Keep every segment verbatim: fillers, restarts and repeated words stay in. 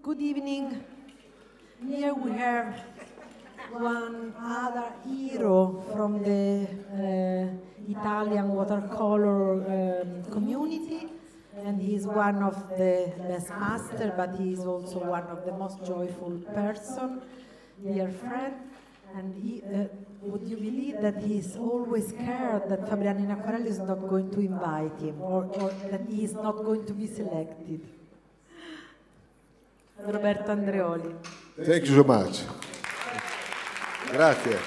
Good evening. Here we have one other hero from the uh, Italian watercolor um, community, and he's one of the best master, but he's also one of the most joyful person, dear friend. And he, uh, would you believe that he's always scared that Fabriano Acquarelli is not going to invite him, or, or that he is not going to be selected? Roberto Andreoli. Thank you so much. Grazie.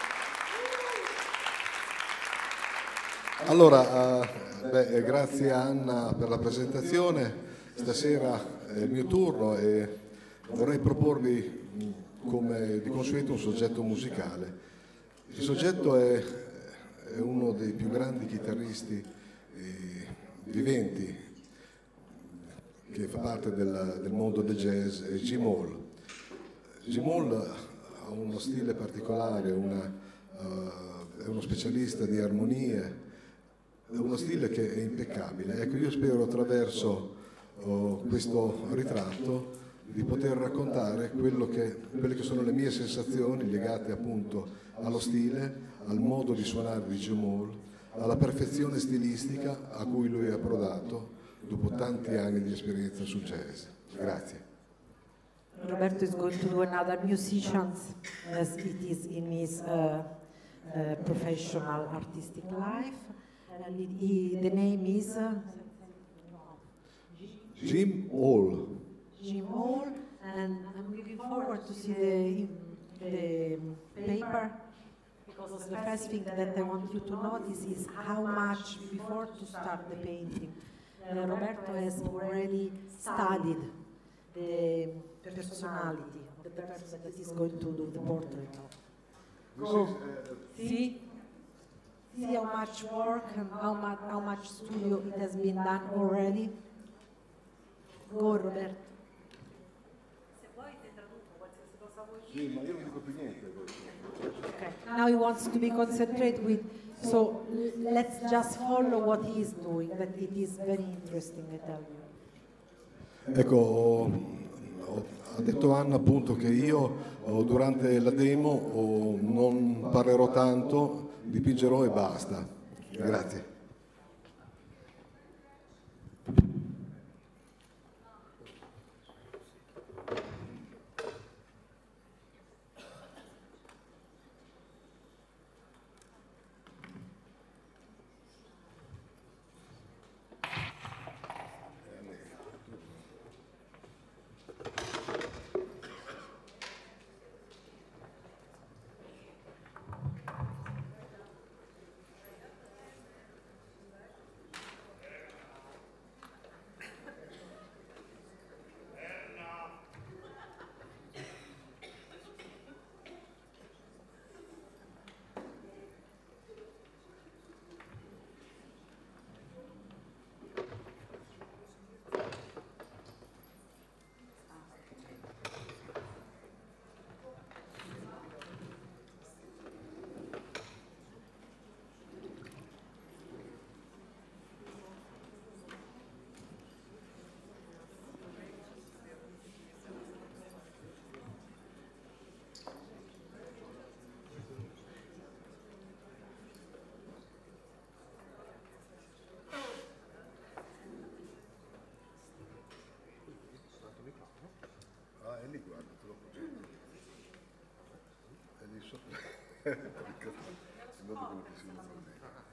Allora, uh, beh, grazie Anna per la presentazione. Stasera è il mio turno e vorrei proporvi, come di consueto, un soggetto musicale. Il soggetto è, è uno dei più grandi chitarristi eh, viventi, che fa parte del, del mondo del jazz, è Jim Hall. Jim Hall ha uno stile particolare, una, uh, è uno specialista di armonie, è uno stile che è impeccabile. Ecco, io spero attraverso uh, questo ritratto di poter raccontare quello che, quelle che sono le mie sensazioni legate appunto allo stile, al modo di suonare di Jim Hall, alla perfezione stilistica a cui lui è approdato dopo tanti anni di esperienza sul jazz. Grazie. Roberto is going to do another musician, as it is in his uh, uh, professional artistic life. And it, he, the name is uh, Jim Hall. Jim Hall, and I'm looking forward to see the, the paper, because the first thing that I want you to notice is how much before to start the painting uh, Roberto has already studied the personality of the person that is going to do the portrait of. So, see, see how much work and how much, how much studio it has been done already. Go, Roberto. Sì, ma io non dico più niente. Okay. Now he wants to be concentrated with, so let's just follow what he is doing, that it is very interesting, I tell you. Ecco, ho, ho, ha detto Anna appunto che io oh, durante la demo oh, non parlerò tanto, dipingerò e basta. Grazie. Ah, è lì, guarda, te lo progetto. È lì sopra. In modo quello che si vede così.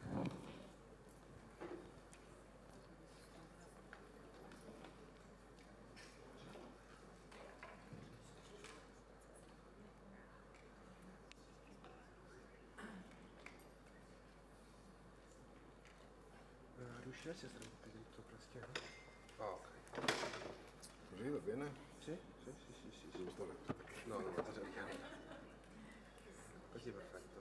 Riusciresti a stare un po' più dritto per la schiena? Ah, ok. Così va bene? Sì? Sì, sì, sì, sì. Devo stare. No, no, sto cercando. Così è perfetto.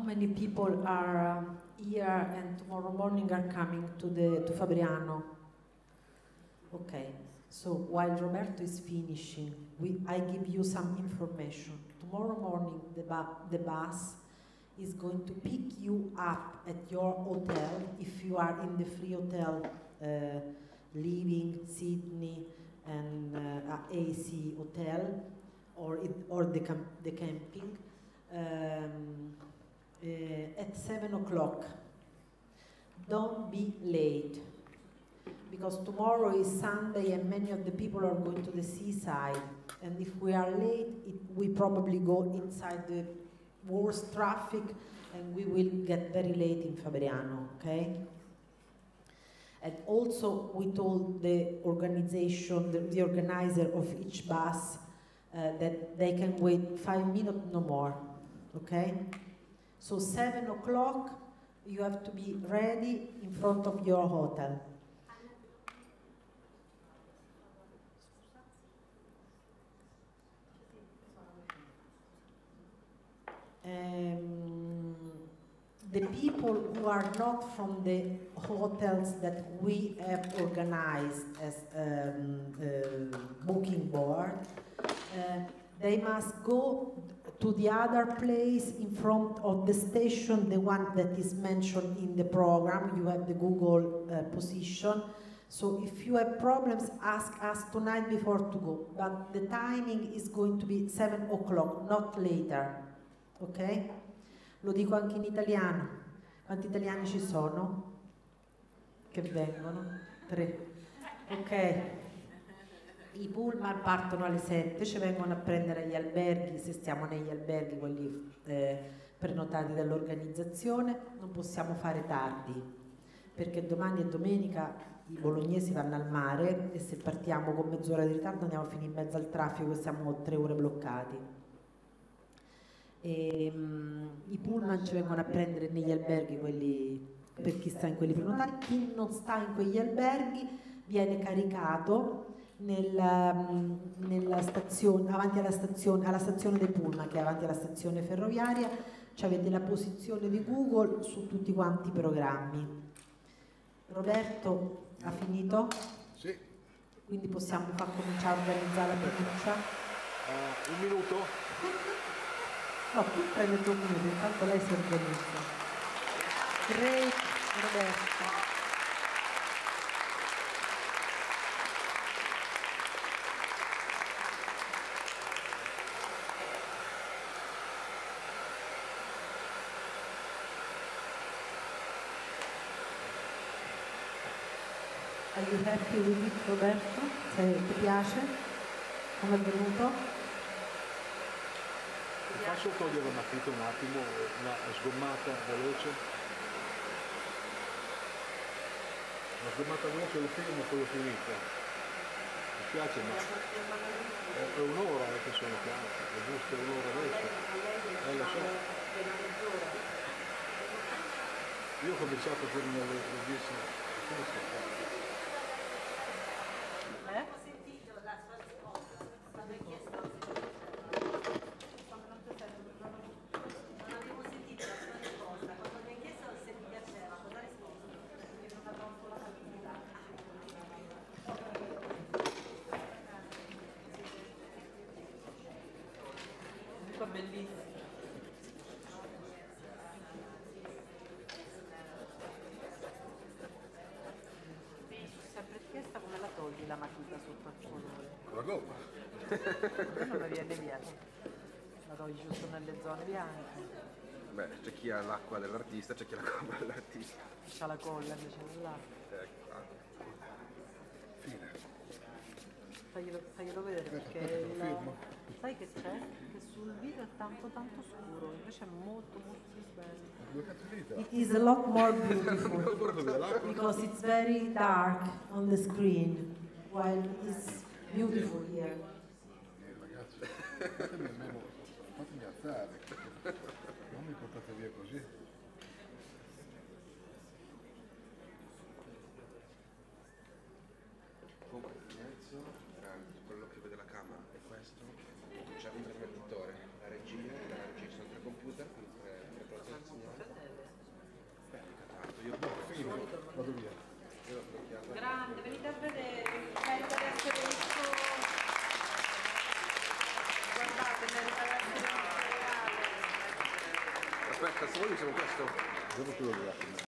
many people are um, here and tomorrow morning are coming to the to Fabriano? Okay, so while Roberto is finishing, we, I give you some information. Tomorrow morning the, bu the bus is going to pick you up at your hotel if you are in the free hotel uh, leaving Sydney and uh, A C hotel or, it, or the, camp the camping. Um, uh, at seven o'clock. Don't be late, because tomorrow is Sunday and many of the people are going to the seaside, and if we are late, it, we probably go inside the worst traffic and we will get very late in Fabriano, okay? And also we told the organization, the, the organizer of each bus uh, that they can wait five minutes, no more. Okay? So seven o'clock, you have to be ready in front of your hotel. Um, the people who are not from the hotels that we have organized as um, uh, booking board, uh, they must go to the other place in front of the station, the one that is mentioned in the program. You have the Google uh, position. So if you have problems, ask us tonight before to go. But the timing is going to be seven o'clock, not later. Ok? Lo dico anche in italiano. Quanti italiani ci sono? Che vengono? Tre. Ok. I pullman partono alle sette, ci vengono a prendere agli alberghi, se stiamo negli alberghi, quelli eh, prenotati dall'organizzazione. Non possiamo fare tardi, perché domani è domenica, i bolognesi vanno al mare e se partiamo con mezz'ora di ritardo andiamo a finire in mezzo al traffico e siamo tre ore bloccati. E, um, i pullman ci vengono a prendere negli alberghi, quelli, per chi sta in quelli prenotati. Chi non sta in quegli alberghi viene caricato nella, nella stazione, avanti alla stazione, alla stazione dei pullman, che è avanti alla stazione ferroviaria. Cioè avete la posizione di Google su tutti quanti i programmi. Roberto ha finito? Sì. Quindi possiamo far cominciare a organizzare la pronuncia? Uh, un minuto? No, tu prendete un minuto, intanto lei si organizza. Great, Roberto. Are you happy with it, Roberto? Se ti piace? Come è venuto? Posso togliere una matita un attimo, una sgommata veloce? Una sgommata veloce lo film e poi ho finito. Mi spiace, ma è, è un'ora che sono qua, è giusto un'ora adesso. Eh, lo so. Io ho cominciato per le dieci. Bellissimo. Mi sono sempre chiesta come la togli la matita sotto al colore. Con la gomma. Non la viene via. La togli giusto nelle zone bianche. Beh, c'è chi ha l'acqua dell'artista, c'è chi ha la gomma dell'artista. C'ha la colla invece dell'acqua. Ecco. Fine. Faglielo, faglielo vedere perché il... Sai che c'è? Che sul video è tanto tanto scuro, invece è molto molto bello. It is a lot more beautiful because it's very dark on the screen while it's beautiful here. Ragazzi, fatemi almeno, fatemi alzare, non mi portate via così. Quello che vede la camera è questo, c'è un trasmettitore, la regia, la regia sono tre computer, tre, tre processi. venite a vedere, merita di essere visto. Guardate, merita di essere visto reale. Aspetta, se vuoi sono questo. Devo chiudere un attimo.